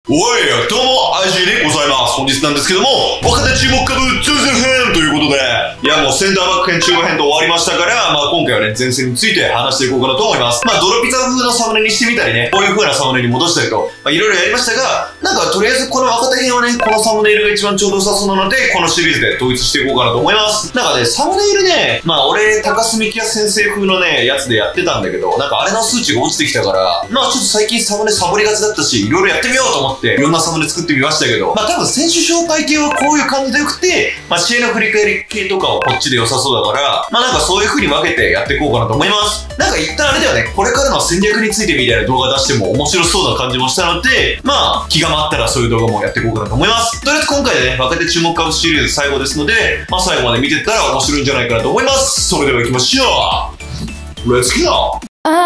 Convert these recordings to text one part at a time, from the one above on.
おい、どうも、IG でございます。本日なんですけども、若手注目株前線編ということで、いやもうセンターバック編中央編と終わりましたから、今回はね、前線について話していこうかなと思います。ドロピザ風のサムネにしてみたりね、こういう風なサムネに戻したりと、いろいろやりましたが、とりあえずこの若手編はね、このサムネイルが一番ちょうど良さそうなので、このシリーズで統一していこうかなと思います。サムネイルね、俺、高須幹也先生風のね、やつでやってたんだけど、あれの数値が落ちてきたから、ちょっと最近サムネサボりがちだったし、いろいろやってみようと思って、いろんなサムネ作ってみましたけど、多分選手紹介系はこういう感じでよくて、試合の振り返り系とかはこっちで良さそうだから、そういう風に分けてやっていこうかなと思います。一旦あれだよね、これからの戦略についてみたいな動画出しても面白そうな感じもしたので、気が回ったらそういう動画もやっていこうかなと思います。とりあえず今回でね、若手注目株シリーズ最後ですので、最後まで見てったら面白いんじゃないかなと思います。それでは行きましょう。Let's go!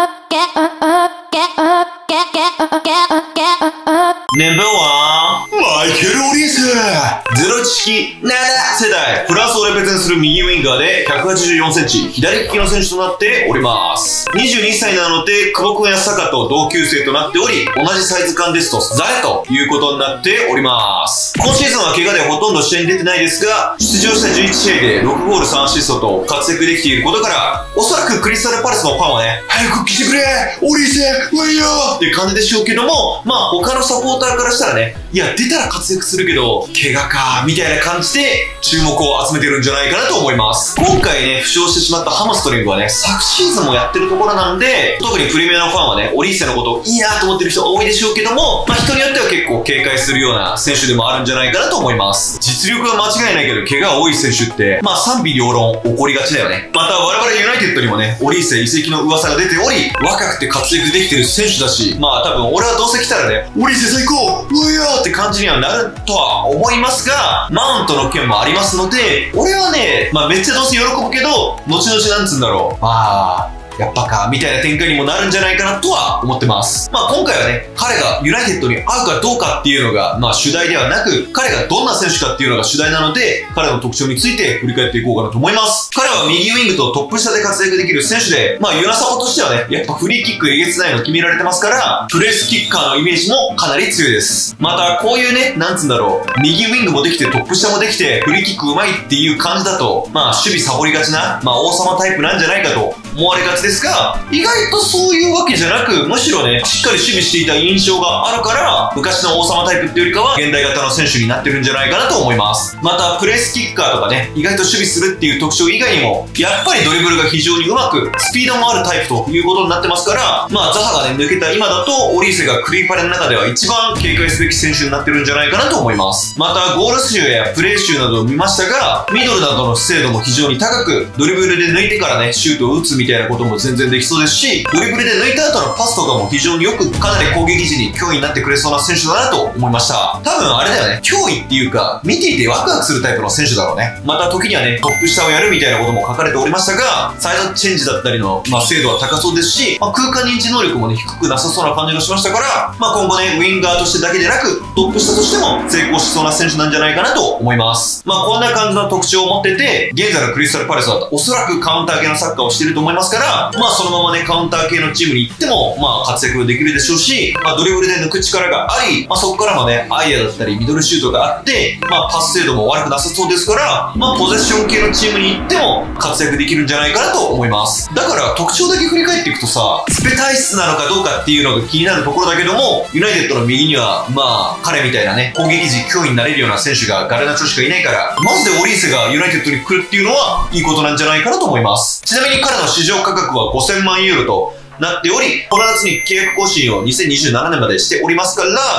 ナンバーワン、マイケル・オリース。01式7世代、フランスをレペゼンする右ウィンガーで184センチ、左利きの選手となっております。22歳なので、久保君や坂と同級生となっており、同じサイズ感ですと誰ということになっております。今シーズンは怪我でほとんど試合に出てないですが、出場した11試合で6ゴール3アシストと活躍できていることから、おそらくクリスタルパレスのファンはね、早く来てくれオリースウェイヤーっていう感じでしょうけども、他のサポーターからしたらね、いや、出たら活躍するけど、怪我かみたいな感じで注目を集めてるんじゃないかなと思います。今回ね、負傷してしまったハムストリングはね、昨シーズンもやってるところなんで、特にプレミアのファンはね、オリーセのことをいいなと思ってる人多いでしょうけども、人によっては結構警戒するような選手でもあるんじゃないかなと思います。実力は間違いないけど、怪我が多い選手って、賛否両論起こりがちだよね。また我々ユナイテッドにもね、オリーセ移籍の噂が出ており、若くて活躍できてる選手だし、多分俺はどうせ来たらね、オリーセ最高うわーって感じにはなるとは思いますが、マウントの件もありますので、俺はね、めっちゃどうせ喜ぶけど、後々なんつうんだろう。やっぱか、みたいな展開にもなるんじゃないかなとは思ってます。今回はね、彼がユナイテッドに合うかどうかっていうのが、主題ではなく、彼がどんな選手かっていうのが主題なので、彼の特徴について振り返っていこうかなと思います。彼は右ウィングとトップ下で活躍できる選手で、ユナサポとしてはね、やっぱフリーキックえげつないの決められてますから、プレスキッカーのイメージもかなり強いです。また、こういうね、なんつうんだろう、右ウィングもできてトップ下もできて、フリーキックうまいっていう感じだと、守備サボりがちな、王様タイプなんじゃないかと思われがちですが、意外とそういうわけじゃなく、むしろね、しっかり守備していた印象があるから、昔の王様タイプっていうよりかは、現代型の選手になってるんじゃないかなと思います。また、プレスキッカーとかね、意外と守備するっていう特徴以外にも、やっぱりドリブルが非常にうまく、スピードもあるタイプということになってますから、ザハがね、抜けた今だと、オリーセがクリーパレの中では一番警戒すべき選手になってるんじゃないかなと思います。また、ゴール数やプレー集などを見ましたが、ミドルなどの精度も非常に高く、ドリブルで抜いてからね、シュートを打つみたいなことも全然できそうですし、ドリブルで抜いた後のパスとかも非常によく、かなり攻撃時に脅威になってくれそうな選手だなと思いました。多分あれだよね、脅威っていうか、見ていてワクワクするタイプの選手だろうね。また時にはね、トップ下をやるみたいなことも書かれておりましたが、サイドチェンジだったりの、精度は高そうですし、空間認知能力もね、低くなさそうな感じがしましたから、今後ね、ウィンガーとしてだけでなく、トップ下としても成功しそうな選手なんじゃないかなと思います。こんな感じの特徴を持ってて、現在のクリスタルパレスはおそらくカウンター系のサッカーをしていると思いますから、そのままね、カウンター系のチームに行っても、活躍できるでしょうし、ドリブルで抜く力があり、そこからもね、アイアだったり、ミドルシュートがあって、パス精度も悪くなさそうですから、ポゼッション系のチームに行っても活躍できるんじゃないかなと思います。だから、特徴だけ振り返っていくとさ、スペ体質なのかどうかっていうのが気になるところだけども、ユナイテッドの右には、彼みたいなね、攻撃時脅威になれるような選手がガルナチョしかいないから、マジでオリーセがユナイテッドに来るっていうのは、いいことなんじゃないかなと思います。ちなみに彼の市場価格は5000万ユーロと、なっており、この夏に契約更新を2027年までしておりますから、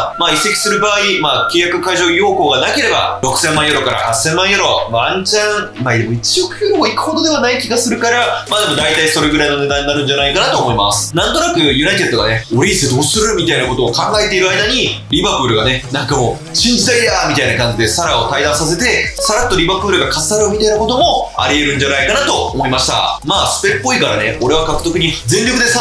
移籍する場合、契約解除要項がなければ、6000万ユーロから8000万ユーロ、ワンチャン、でも1億ユーロもいくほどではない気がするから、でも大体それぐらいの値段になるんじゃないかなと思います。なんとなくユナイテッドがね、オリーセどうするみたいなことを考えている間に、リバプールがね、もう、新時代やみたいな感じでサラを退団させて、さらっとリバプールが勝つだろうみたいなこともあり得るんじゃないかなと思いました。スペっぽいからね、俺は獲得に全力で賛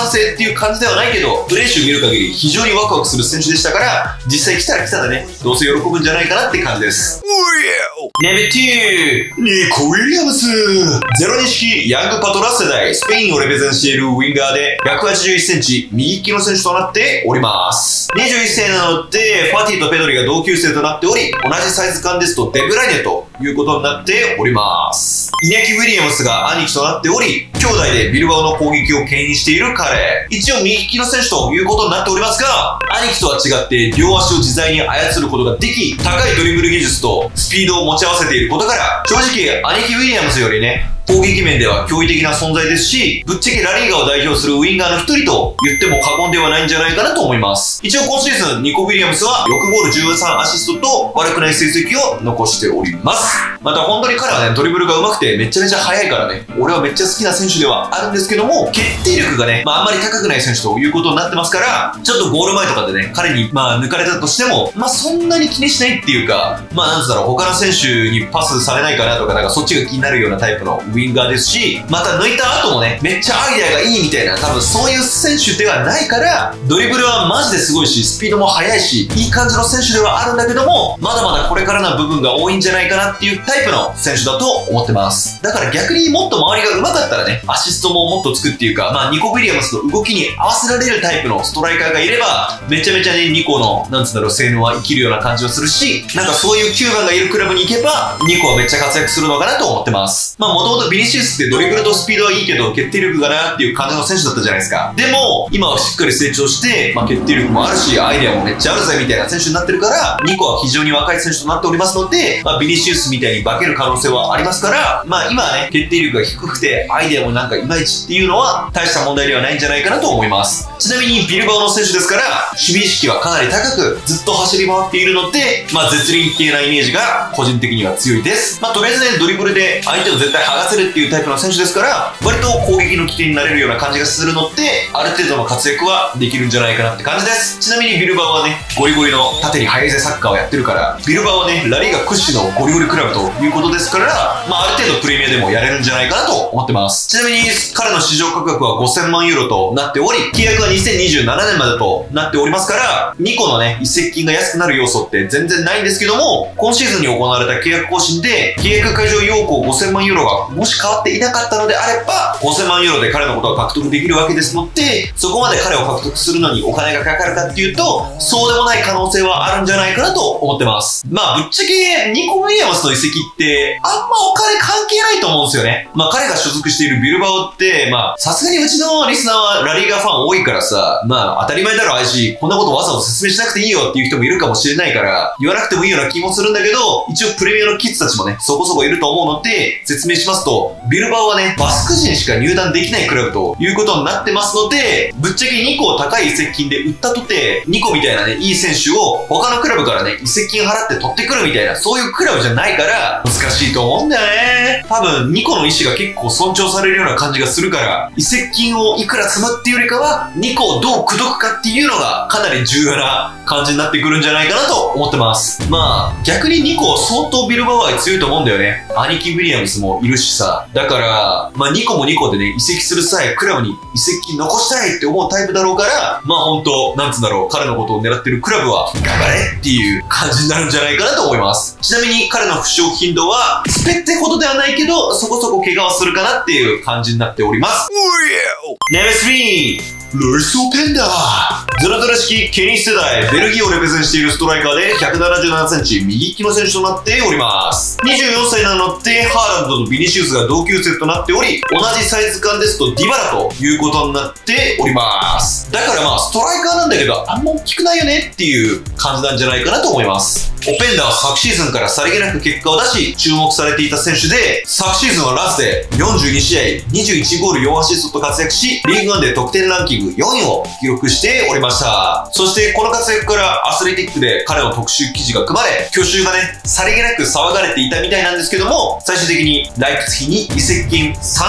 完成っていう感じではないけど、プレー集見る限り非常にワクワクする選手でしたから、実際来たら来たらね、どうせ喜ぶんじゃないかなって感じです。ネベ2、ニコ・ウィリアムス。02式ヤングパトラス世代、スペインをレペゼンしているウィンガーで、181センチ、右利きの選手となっております。21歳なので、ファティとペドリが同級生となっており、同じサイズ感ですとデブライネということになっております。イニャキ・ウィリアムスが兄貴となっており、兄弟でビルバオの攻撃を牽引している彼。一応右利きの選手ということになっておりますが、兄貴とは違って両足を自在に操ることができ、高いドリブル技術とスピードを持ち合わせていることから、正直兄貴ウィリアムスよりね、攻撃面では驚異的な存在ですし、ぶっちゃけラリーガを代表するウィンガーの一人と言っても過言ではないんじゃないかなと思います。一応今シーズン、ニコ・ウィリアムスは6ゴール13アシストと悪くない成績を残しております。また本当に彼はね、ドリブルが上手くてめちゃめちゃ速いからね、俺はめっちゃ好きな選手ではあるんですけども、決定力がね、あんまり高くない選手ということになってますから、ちょっとゴール前とかでね、彼に抜かれたとしても、そんなに気にしないっていうか、なんつうだろう、他の選手にパスされないかなとか、そっちが気になるようなタイプのウィンガーですし、また抜いた後もね、めっちゃアイデアがいいみたいな、多分そういう選手ではないから、ドリブルはマジですごいし、スピードも速いし、いい感じの選手ではあるんだけども、まだまだこれからな部分が多いんじゃないかなっていうタイプの選手だと思ってます。だから逆にもっと周りが上手かったらね、アシストももっとつくっていうか、ニコ・ウィリアムスの動きに合わせられるタイプのストライカーがいれば、めちゃめちゃね、ニコの、性能は生きるような感じがするし、そういう9番がいるクラブに行けば、ニコはめっちゃ活躍するのかなと思ってます。もともとビニシウスってドリブルとスピードはいいけど、決定力がなっていう感じの選手だったじゃないですか。でも、今はしっかり成長して、決定力もあるし、アイデアもめっちゃあるぜみたいな選手になってるから、ニコは非常に若い選手となっておりますので、ビニシウスみたいに化ける可能性はありますから、今はね、決定力が低くて、アイデアもいまいちっていうのは、大した問題ではないんじゃないかなと思います。ちなみに、ビルバオの選手ですから、守備意識はかなり高く、ずっと走り回っているので、絶倫系なイメージが個人的には強いです。とりあえずね、ドリブルで相手を絶対剥がせるっていうタイプの選手ですから、割と攻撃の起点になれるような感じがするので、ある程度の活躍はできるんじゃないかなって感じです。ちなみにビルバオはね、ゴリゴリの縦に速いぜサッカーをやってるから、ビルバオはね、ラリーガ屈指のゴリゴリクラブということですから、ある程度プレミアでもやれるんじゃないかなと思ってます。ちなみに、彼の市場価格は5000万ユーロとなっており、契約は2027年までとなっておりますから、2個のね、移籍金が安くなる要素って全然ないんですけども、今シーズンに行われた契約更新で、契約解除要項5000万ユーロがもし変わっていなかったのであれば、5000万ユーロで彼のことは獲得できるわけですので、そこまで彼を獲得するのにお金がかかるかっていうと、そうでもない可能性はあるんじゃないかなと思ってます。ぶっちゃけ、ニコ・ウィリアムスの移籍って、あんまお金関係ないと思うんですよね。彼が所属しているビルバオって、さすがにうちのリスナーはラリーガファン多いからさ、当たり前だろ、あいし、こんなことわざわざ説明しなくていいよっていう人もいるかもしれないから、言わなくてもいいような気もするんだけど、一応プレミアのキッズたちもね、そこそこいると思うので、説明しますと、ビルバオはね、バスク人しか入団できないクラブということになってますので、ぶっちゃけ2個を高い移籍金で売ったとて、2個みたいなね、いい選手を他のクラブからね、移籍金払って取ってくるみたいな、そういうクラブじゃないから、難しいと思うんだよね。多分、2個の意思が結構尊重されるような感じがするから、移籍金をいくら積むっていうよりかは、2個をどう口説くかっていうのが、かなり重要な感じになってくるんじゃないかなと思ってます。逆に2個相当ビルバオ愛強いと思うんだよね。兄貴ウィリアムスもいるしさ。だから、2個も2個でね、移籍する際、クラブに移籍金残したいって思うタイプだろうから、本当彼のことを狙ってるクラブは、頑張れっていう感じになるんじゃないかなと思います。ちなみに彼の負傷頻度は、スペってほどではないけど、そこそこ怪我をするかなっていう感じになっております。ネベ3、ルイス・オペンダー。ゼロゼロ式ケニス世代、ベルギーをレペゼンしているストライカーで177センチ、右利きの選手となっております。24歳なので、ハーランドとビニシウスが同級生となっており、同じサイズ感ですとディバラということになっております。だからストライカーなんだけど、あんま大きくないよねっていう感じなんじゃないかなと思います。オペンダーは昨シーズンからさりげなく結果を出し、注目されていた選手で、昨シーズンはラスで42試合、21ゴール4アシストと活躍し、リーグワンで得点ランキング4位を記録しておりました。そしてこの活躍からアスレティックで彼の特集記事が組まれ、去就がね、さりげなく騒がれていたみたいなんですけども、最終的にライプツヒに移籍金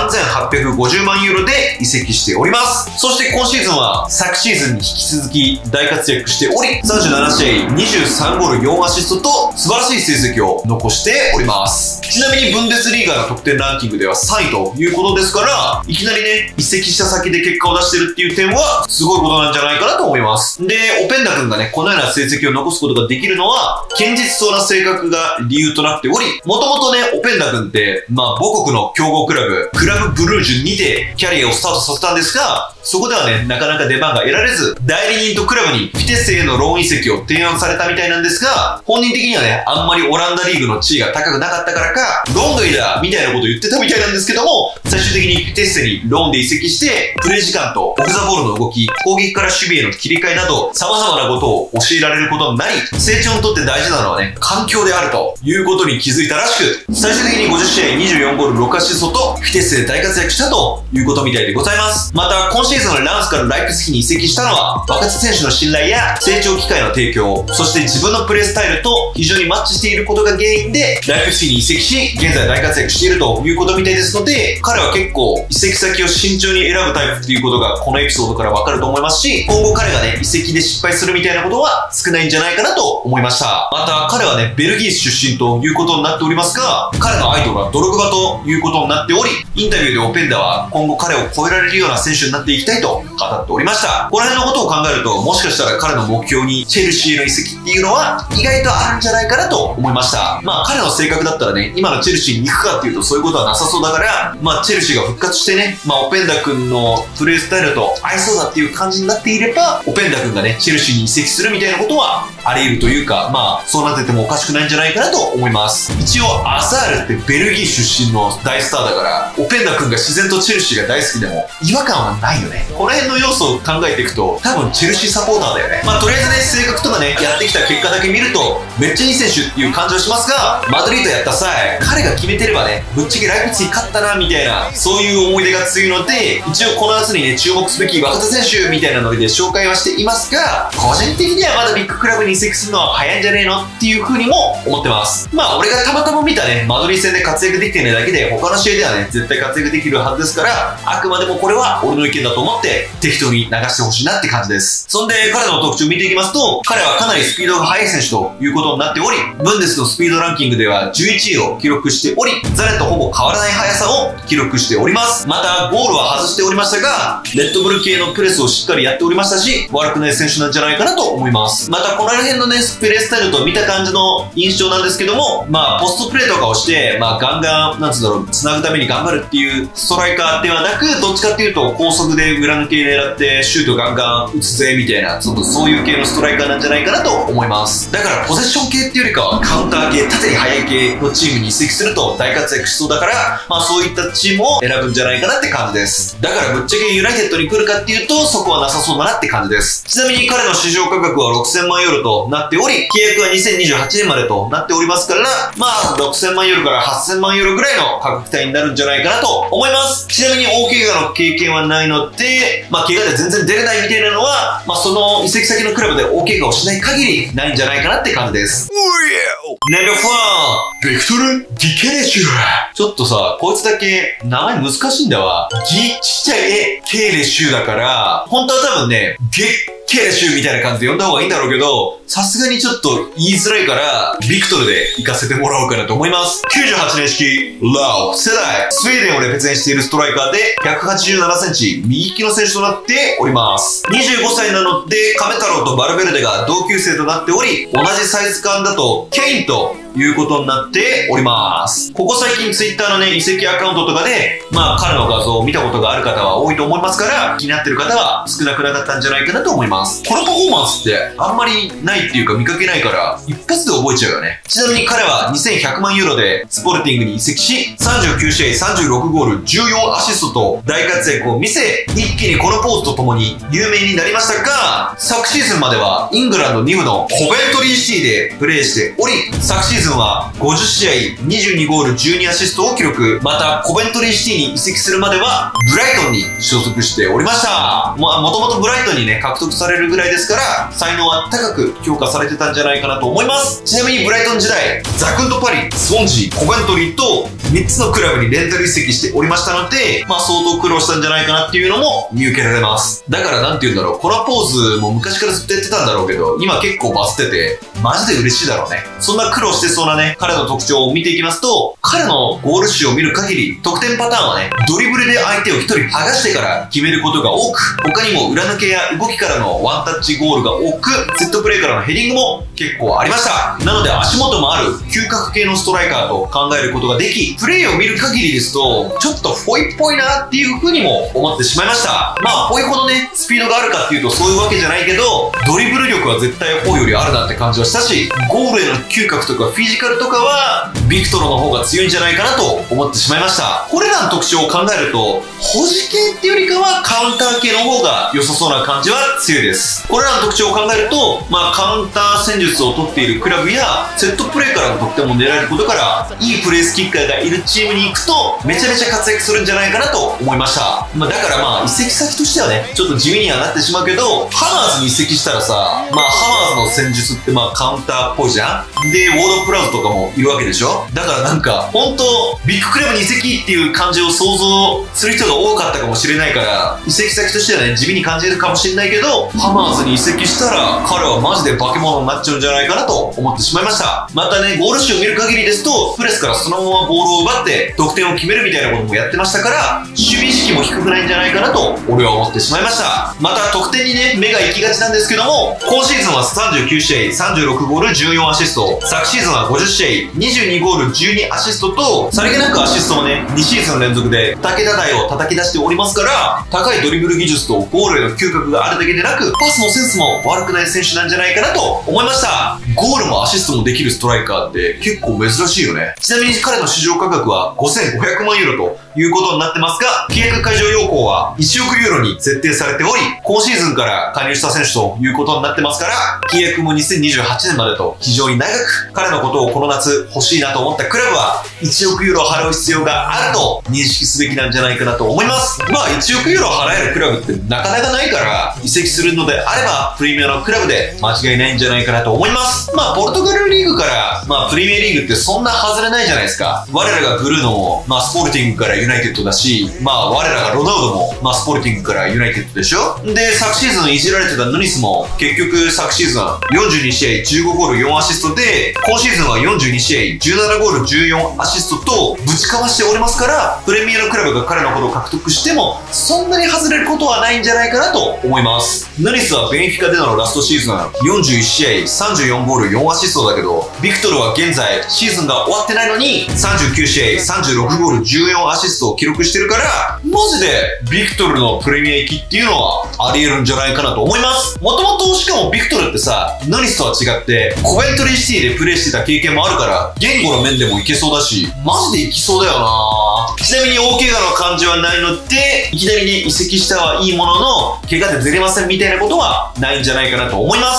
3850万ユーロで移籍しております。そして今シーズンは昨シーズンに引き続き大活躍しており、37試合23ゴール4アシストと素晴らしい成績を残しております。ちちなみにブンデスリーガの得点ランキングでは3位ということですから、いきなりね、移籍した先で結果を出してるっていう点は、すごいことなんじゃないかなと思います。で、オペンダ君がね、このような成績を残すことができるのは、堅実そうな性格が理由となっており、もともとね、オペンダ君って、母国の強豪クラブブルージュにてキャリアをスタートさせたんですが、そこではね、なかなか出番が得られず、代理人とクラブにフィテッセへのローン移籍を提案されたみたいなんですが、本人的にはね、あんまりオランダリーグの地位が高くなかったからか、ロングイだみたいなことを言ってたみたいなんですけども、最終的にフィテッセにローンで移籍して、プレー時間とオフザボールの動き、攻撃から守備への切り替えなど、様々なことを教えられることになり、成長にとって大事なのはね、環境であるということに気づいたらしく、最終的に50試合24ゴール6アシストと、フィテッセで大活躍したということみたいでございます。また、今シーズンのランスからライプツヒに移籍したのは、若手選手の信頼や成長機会の提供、そして自分のプレースタイルと非常にマッチしていることが原因で、ライプツヒに移籍し、現在大活躍しているということみたいですので、彼は結構移籍先を慎重に選ぶタイプっていうことがこのエピソードからわかると思いますし、今後彼がね、移籍で失敗するみたいなことは少ないんじゃないかなと思いました。また、彼はね、ベルギー出身ということになっておりますが、彼のアイドルはドログバということになっており、インタビューでオペンダは今後彼を超えられるような選手になっていきたいと語っておりました。この辺のことを考えると、もしかしたら彼の目標にチェルシーへの移籍っていうのは意外とあるんじゃないかなと思いました。彼の性格だったらね、今のチェルシーに行くかっていうとそういうことはなさそうだから、チェルシーが復活してね、オペンダ君のプレースタイルと合いそうだっていう感じになっていれば、オペンダ君がね、チェルシーに移籍するみたいなことはあり得るというか、そうなっててもおかしくないんじゃないかなと思います。一応、アザールってベルギー出身の大スターだから、オペンダ君が自然とチェルシーが大好きでも違和感はないよね。この辺の要素を考えていくと、多分チェルシーサポーターだよね。とりあえずね、性格とかね、やってきた結果だけ見ると、めっちゃいい選手っていう感じはしますが、マドリードやった際、彼が決めてればね、ぶっちゃけライプツィヒ勝ったな、みたいな、そういう思い出が強いので、一応この夏にね、注目すべき若手選手みたいなノリで紹介はしていますが、個人的にはまだビッグクラブに移籍するのは早いんじゃねえのっていう風にも思ってます。俺がたまたま見たね、マドリー戦で活躍できてないだけで、他の試合ではね、絶対活躍できるはずですから、あくまでもこれは俺の意見だと思って、適当に流してほしいなって感じです。そんで、彼の特徴を見ていきますと、彼はかなりスピードが速い選手ということになっており、ブンデスのスピードランキングでは11位を記録しており、ザレとほぼ変わらない速さを記録しております。また、ゴールは外しておりましたが、レッドブル系のプレスをしっかりやっておりましたし、悪くない選手なんじゃないかなと思います。また、この辺のね、プレースタイルと見た感じの印象なんですけども、ポストプレーとかをして、ガンガン、繋ぐために頑張るっていうストライカーではなく、どっちかっていうと、高速で裏抜け狙って、シュートガンガン打つぜ、みたいな、そういう系のストライカーなんじゃないかなと思います。だから、ポゼッション系っていうよりかは、カウンター系、縦に速い系のチームに移籍すると大活躍しそうだから、そういったチームを選ぶんじゃないかなって感じです。だからぶっちゃけユナイテッドに来るかっていうと、そこはなさそうだなって感じです。ちなみに彼の市場価格は6000万ユーロとなっており、契約は2028年までとなっておりますから、6000万ユーロから8000万ユーロぐらいの価格帯になるんじゃないかなと思います。ちなみに大怪我の経験はないので、怪我で全然出れないみたいなのは、その移籍先のクラブで大怪我をしない限りないんじゃないかなって感じです。No.4 ベクトル・ギケレシュ。ちょっとさ、こいつだけ名前難しいんだわ。ギちっちゃい絵ケーレシュだから、本当は多分ね、ゲッケレシュみたいな感じで呼んだ方がいいんだろうけど、さすがにちょっと言いづらいから、ビクトルで行かせてもらおうかなと思います。98年式、ラオ世代、スウェーデンをレペゼンしているストライカーで、187センチ、右利きの選手となっております。25歳なので、カメ太郎とバルベルデが同級生となっており、同じサイズ感だと、ケインということになっております。ここ最近ツイッターのね、移籍アカウントとかで、彼の画像を見たことがある方は多いと思いますから、気になってる方は少なくなかったんじゃないかなと思います。このパフォーマンスってあんまりないっていうか見かけないから、一発で覚えちゃうよね。ちなみに彼は2100万ユーロでスポルティングに移籍し、39試合36ゴール14アシストと大活躍を見せ、一気にこのポーズとともに有名になりましたが、昨シーズンまではイングランド2部のコベントリーシティでプレーしており、昨シーズンは50試合22ゴール12アシストを記録。また、コベントリーシティに移籍するまでは、ブライトンに所属しておりました。もともとブライトンにね、獲得されるぐらいですから、才能は高く評価されてたんじゃないかなと思います。ちなみにブライトン時代、ザクンドパリ、スウォンジー、コベントリーと3つのクラブにレンタル移籍しておりましたので、相当苦労したんじゃないかなっていうのも見受けられます。だからなんて言うんだろう、このポーズも昔からずっとやってたんだろうけど、今結構バズってて、マジで嬉しいだろうね。そんな苦労してそうなね、彼の特徴を見ていきますと、彼のゴール集を見る限り、得点パターンはね、ドリブルで相手を1人剥がしてから決めることが多く、他にも裏抜けや動きからのワンタッチゴールが多く、セットプレーからのヘディングも結構ありました。なので足元もある嗅覚系のストライカーと考えることができ、プレーを見る限りですと、ちょっとフォイっぽいなっていう風にも思ってしまいました。フォイほどね、スピードがあるかっていうとそういうわけじゃないけど、ドリブル力は絶対フォイよりあるなって感じはしたし、ゴールへの嗅覚とかフィジカルとかは、ビクトロの方が強いんじゃないかなと思ってしまいました。これらの特徴を考えると、保持系っていうよりかはカウンター系の方が良さそうな感じは強いです。これらの特徴を考えると、カウンター戦術を取っているクラブや、セットプレーからの得点も狙えることから、いいプレースキッカーがいるチームに行くと、めちゃめちゃ活躍するんじゃないかなと思いました。だから移籍先としてはね、ちょっと地味にはなってしまうけど、ハマーズに移籍したらさ、ハマーズの戦術ってカウンターっぽいじゃん。で、ウォードプラウズとかもいるわけでしょ。だから本当ビッグクラブに移籍っていう感じを想像する人が多かったかもしれないから、移籍先としてはね、地味に感じるかもしれないけど、ハマーズに移籍したら、彼はマジで化け物になっちゃうんじゃないかなと思ってしまいました。またね、ゴール集を見る限りですと、プレスからそのままボールを奪って、得点を決めるみたいなこともやってましたから、守備意識も低くないんじゃないかなと、俺は思ってしまいました。また、得点にね、目が行きがちなんですけども、今シーズンは39試合、36ゴール、14アシスト。昨シーズンは50試合、22ゴール、12アシストと、さりげなくアシストもね、2シーズン連続で2桁台を叩き出しておりますから、高いドリブル技術とゴールへの嗅覚があるだけでなく、パスのセンスも悪くない選手なんじゃないかなと思いました。ゴールもアシストもできるストライカーって結構珍しいよね。ちなみに彼の市場価格は5500万ユーロということになってますが、契約解除要項は1億ユーロに設定されており、今シーズンから加入した選手ということになってますから、契約も2028年までと非常に長く、彼のことをこの夏欲しいなと思ったクラブは1億ユーロ払う必要があると認識すべきなんじゃないかなと思います。1億ユーロ払えるクラブってなかなかないから、移籍するのであればプレミアのクラブで間違いないんじゃないかなと思います。ポルトガルリーグから、プレミアリーグってそんな外れないじゃないですか。我らがグルーノも、スポルティングからユナイテッドだし、我らがロナウドも、スポルティングからユナイテッドでしょ。で、昨シーズンいじられてたヌニスも、結局昨シーズン42試合15ゴール4アシストで、今シーズンは42試合17ゴール14アシストとぶちかわしておりますから、プレミアのクラブが彼のことを獲得しても、そんなに外れることはないんじゃないかなと思います。ヌニスはベンフィカでのラストシーズン41試合34ゴール4アシストだけど、ビクトルは現在シーズンが終わってないのに39試合36ゴール14アシストを記録してるから、マジでビクトルのプレミア行きっていうのはあり得るんじゃないかなと思います。もともとしかもビクトルってさ、ヌニスとは違ってコベントリーシティでプレーしてた経験もあるから、言語の面でもいけそうだし、マジでいきそうだよな。ちなみに大怪我の感じはないので、いきなりね移籍したはいいものの、怪我でずれませんみたいなことはないんじゃないかなと思います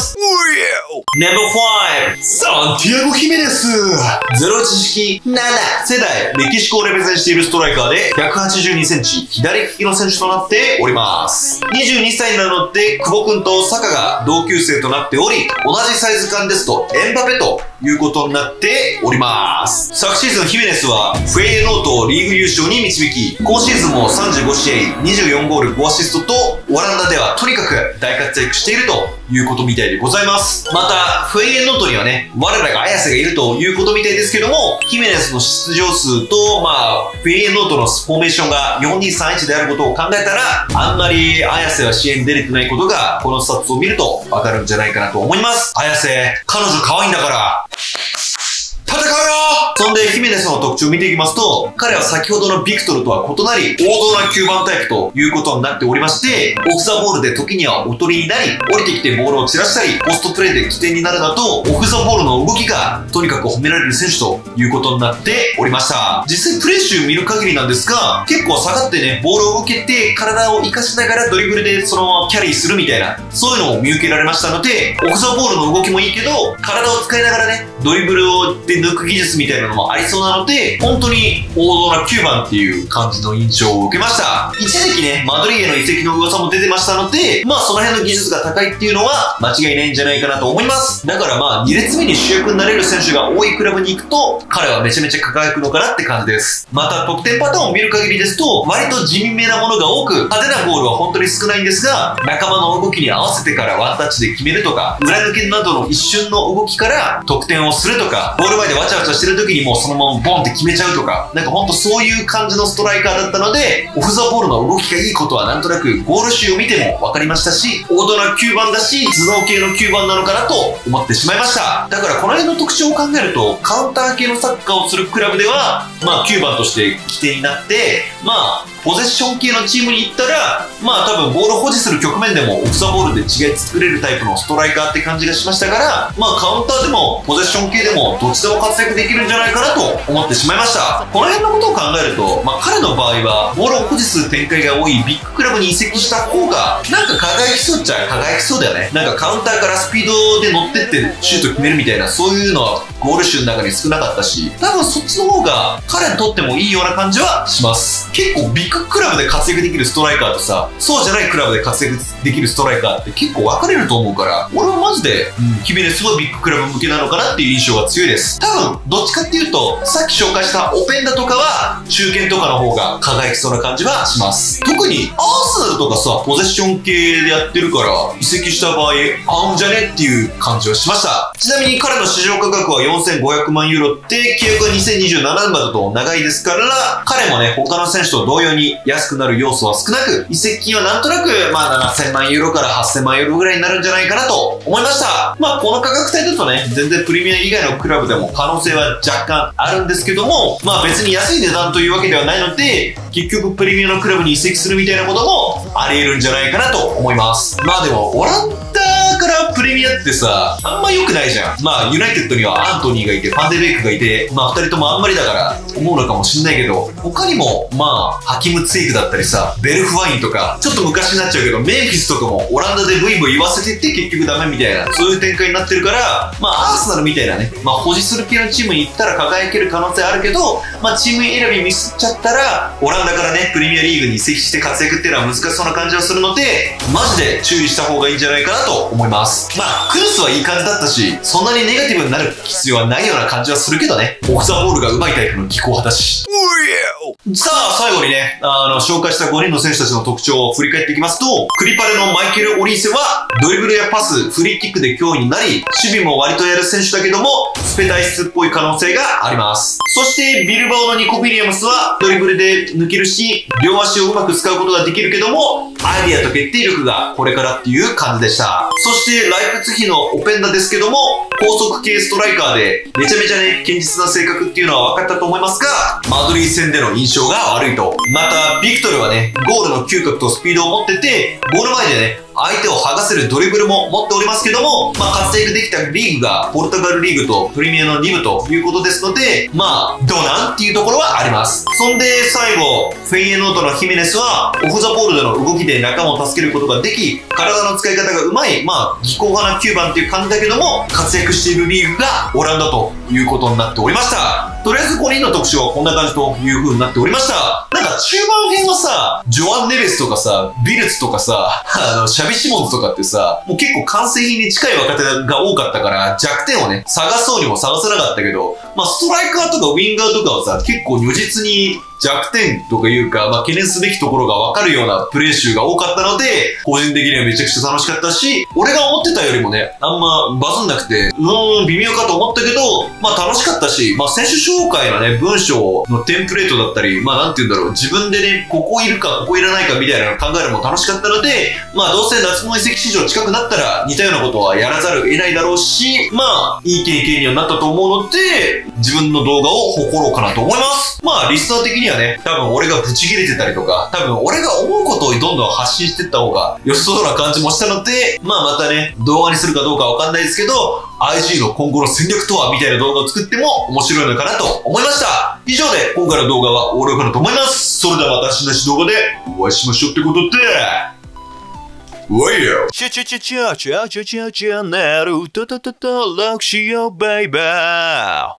。No.5 サンティアゴ・ヒメネス。ゼロ知識7世代メキシコをレペゼンしているストライカーで182センチ左利きの選手となっております。22歳になるので久保君とサカが同級生となっており、同じサイズ感ですとエンバペということになっております。昨シーズンヒメネスはフェイエノートをリーグ優勝に導き、今シーズンも35試合24ゴール5アシストとオランダではとにかく大活躍しているということみたいでございます。またフェイエノートにはね我らが綾瀬がいるということみたいですけども、ヒメネスの出場数とフェイエノートのフォーメーションが4231であることを考えたら、あんまり綾瀬は試合に出れてないことがこのスタッツを見るとわかるんじゃないかなと思います。綾瀬、彼女可愛いんだから戦うよ。そんでヒメネスの特徴を見ていきますと、彼は先ほどのビクトルとは異なり王道な9番タイプということになっておりまして、オフザボールで時にはおとりになり、降りてきてボールを散らしたり、ポストプレーで起点になるなど、オフザボールの動きがとにかく褒められる選手ということになっておりました。実際プレー集見る限りなんですが、結構下がってね、ボールを受けて体を活かしながらドリブルでそのままキャリーするみたいな、そういうのも見受けられましたので、オフザボールの動きもいいけど、体を使いながらね、ドリブルで抜く技術みたいなのもありそうなので、本当に王道な9番っていう感じの印象を受けました。一時期ね、マドリーへの移籍の噂も出てましたので、まあその辺の技術が高いっていうのは間違いないんじゃないかなと思います。だからまあ2列目に主役になれる選手が多いクラブに行くと、彼はめちゃめちゃ輝くのかなって感じです。また得点パターンを見る限りですと、割と地味めなものが多く、派手なゴールは本当に少ないんですが、仲間の動きに合わせてからワンタッチで決めるとか、裏抜けなどの一瞬の動きから得点をするとか、ゴール前でわちゃわちゃしてる時にもうそのままボンって決めちゃうとか、なんかほんとそういう感じのストライカーだったので、オフザボールの動きがいいことはなんとなくゴール集を見ても分かりましたし、王道な9番だし、頭脳系の9番なのかなと思ってしまいました。だからこの辺の特徴を考えると、カウンター系のサッカーをするクラブでは、まあ9番として起点になって、まあポゼッション系のチームに行ったら、まあ多分ボールを保持する局面でもオフザボールで違い作れるタイプのストライカーって感じがしましたから、まあカウンターでもポゼッション系でもどっちでも活躍できるんじゃないかなと思ってしまいました。この辺のことを考えると、まあ彼の場合はボールを保持する展開が多いビッグクラブに移籍した方がなんか輝きそうっちゃ輝きそうだよね。なんかカウンターからスピードで乗ってってシュート決めるみたいな、そういうのはゴール集の中に少なかったし、多分そっちの方が彼にとってもいいような感じはします。結構ビッグクラブで活躍できるストライカーとさ、そうじゃないクラブで活躍できるストライカーって結構分かれると思うから、俺はマジで、ヒメネスはビッグクラブ向けなのかなっていう印象が強いです。多分、どっちかっていうと、さっき紹介したオペンダとかは、中堅とかの方が輝きそうな感じはします。特に、アーセナルとかさ、ポゼッション系でやってるから、移籍した場合、合うんじゃねっていう感じはしました。ちなみに彼の市場価格は4500万ユーロって、契約が2027年までと長いですから、彼もね、他の選手と同様に安くなる要素は少なく、移籍金はなんとなく、まあ7000万ユーロから8000万ユーロぐらいになるんじゃないかなと思いました。まあこの価格帯だとね、全然プレミア以外のクラブでも可能性は若干あるんですけども、まあ別に安い値段というわけではないので、結局プレミアのクラブに移籍するみたいなこともあり得るんじゃないかなと思います。まあでも、オランダからプレミアってさ、あんま良くないじゃん。まあユナイテッドにはアントニーがいて、ファンデベイクがいて、まあ2人ともあんまりだから思うのかもしんないけど、他にも、まあ、ハキム・ツイクだったりさ、ベルフワインとか、ちょっと昔になっちゃうけど、メンフィスとかもオランダでブイブイ言わせてって結局ダメみたいな、そういう展開になってるから、まあ、アーセナルみたいなね、まあ、保持する系のチームに行ったら輝ける可能性あるけど、まあ、チーム選びミスっちゃったら、オランダからね、プレミアリーグに移籍して活躍っていうのは難しそうな感じがするので、マジで注意した方がいいんじゃないかなと思います。まあ、クルスはいい感じだったし、そんなにネガティブになる必要はないような感じはするけどね、オフザボールが上手いタイプの技巧派だし。さあ、最後にね、紹介した5人の選手たちの特徴を振り返っていきますと、クリパレのマイケル・オリーセは、ドリブルやパス、フリーキックで脅威になり、守備も割とやる選手だけども、スペ体質っぽい可能性があります。そして、ビルバオのニコ・ウィリアムスは、ドリブルで抜けるし、両足をうまく使うことができるけども、アイディアと決定力がこれからっていう感じでした。そして、ライプツヒのオペンダですけども、高速系ストライカーで、めちゃめちゃね、堅実な性格っていうのは分かったと思いますが、マドリー戦での印象が悪いと。また、ビクトルはね、ゴールの嗅覚とスピードを持ってて、ゴール前でね、相手を剥がせるドリブルも持っておりますけども、まあ活躍できたリーグがポルトガルリーグとプレミアの2部ということですので、まあ、どうなんっていうところはあります。そんで最後、フェイエノートのヒメネスは、オフザボールでの動きで仲間を助けることができ、体の使い方がうまい、まあ、技巧派な9番っていう感じだけども、活躍しているリーグがオランダということになっておりました。とりあえず5人の特徴はこんな感じという風になっておりました。なんか中盤編はさ、ジョアン・ネベスとかさ、ビルツとかさ、シャビシモンズとかってさ、もう結構完成品に近い若手が多かったから弱点をね、探そうにも探せなかったけど、まあストライカーとかウィンガーとかはさ、結構如実に弱点とかいうか、まあ懸念すべきところがわかるようなプレー集が多かったので、個人的にはめちゃくちゃ楽しかったし、俺が思ってたよりもね、あんまバズんなくて、微妙かと思ったけど、まあ楽しかったし、まあ選手紹介のね、文章のテンプレートだったり、まあなんて言うんだろう、自分でね、ここいるかここいらないかみたいなのを考えるのも楽しかったので、まあどうせ夏の移籍市場近くなったら似たようなことはやらざるを得ないだろうし、まあいい経験にはなったと思うので、自分の動画を誇ろうかなと思います。まあリスナー的ににはね、多分俺がブチ切れてたりとか、多分俺が思うことをどんどん発信していった方が良さそうな感じもしたので、まあまたね、動画にするかどうかわかんないですけど、IG の今後の戦略とはみたいな動画を作っても面白いのかなと思いました。以上で今回の動画は終わろうかなと思います。それではまた新しい動画でお会いしましょうってことで、おいよ。チャンネル登録しようベイバー。